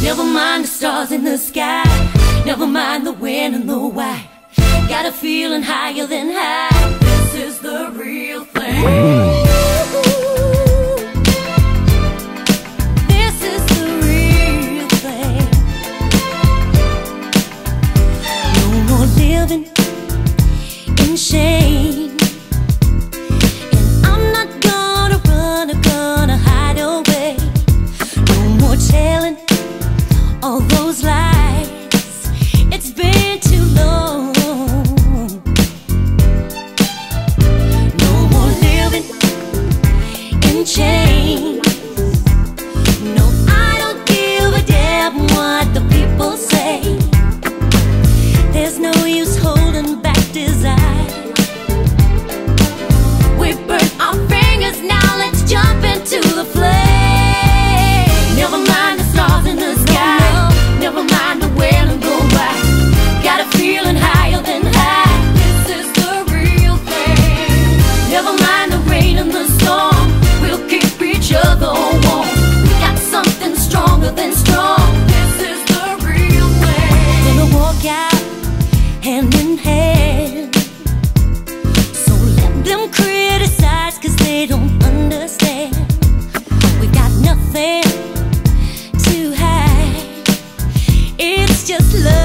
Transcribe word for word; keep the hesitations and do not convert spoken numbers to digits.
Never mind the stars in the sky, never mind the when and the why. Got a feeling higher than high. This is the real thing. This is the real thing. No more living in shame, and I'm not gonna run or gonna hide away. No more telling all those lies. It's been too long. No more living in chains. No, I don't give a damn what the people say. There's no use holding back desire. We burnt our fingers, now let's jump into the flame. Never mind the stars in the sky, never mind the when and go by. Got a feeling higher than high. This is the real thing. Never mind the rain and the storm, we'll keep each other warm. We got something stronger than strong. This is the real thing. Gonna walk out hand in hand. So let them criticize, cause they don't understand. We got nothing to hide. It's just love.